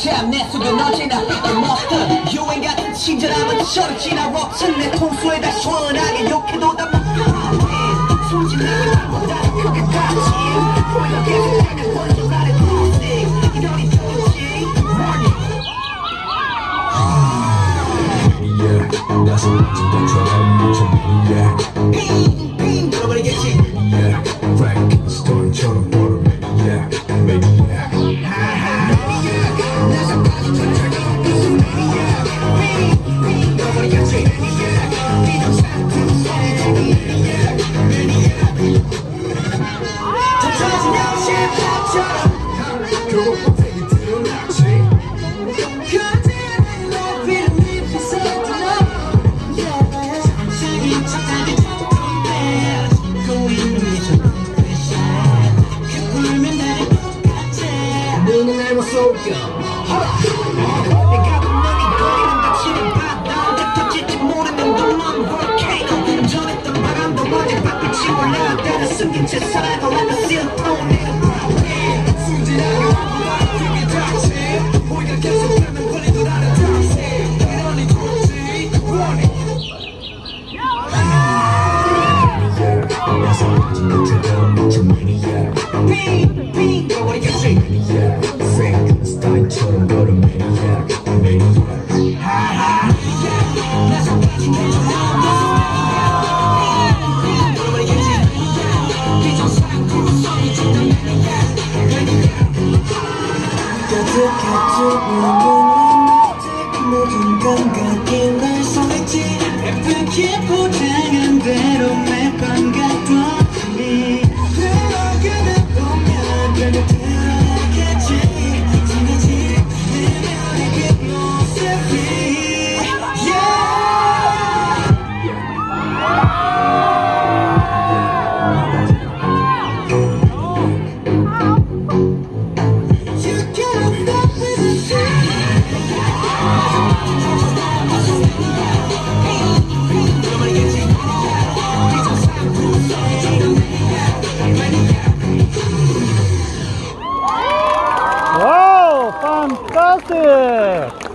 참 내 속은 언제나 삐뚤 monster 유행 같은 친절함은 저를 지나왔지 내 통수에다 시원하게 욕해도 다 손질하게 나보다 크게 같이 보이려 계속 원줄 아래 plastic 이러니 좋지 나서 완전 것처럼 미쳐버리야 빙빙 돌아버리겠지 Frank 스톤처럼 벌어버리야 Maniac 나서 빠진 것처럼 무슨 Maniac 빙빙 돌아버리겠지 비정상으로 소리 지르는 Maniac Maniac 더 터진 양심밥처럼 결국 곱하기 드러났지 눈은 날 못 속여 내가 분명히 거리는 닥치는 바다 흩어질지 모르는 동안 볼케이노 전했던 바람도 어제 바꿀지 몰라 때를 숨긴 채 살아가 like a seal tornado 순진하게 와보아 그게 닥치 오히려 계속하면 걸리도 나는 닥치 이러니 좋지 원해 나서 빠진 것처럼 미쳐 Maniac 빙빙 돌아버리겠지 Maniac Frankenstein처럼 걸어 Maniac Maniac 하하 나서 빠진 것처럼 빙빙 돌아버리겠지 비정상으로 소리 지르는 Maniac 가득했던 눈은 모든 감각이 날 서있지 예쁘게 포장한 대로 매번 갔더니 들어가다 보면 별로 드러나겠지 지나지 내면의 그 모습이 Wow, fantastic!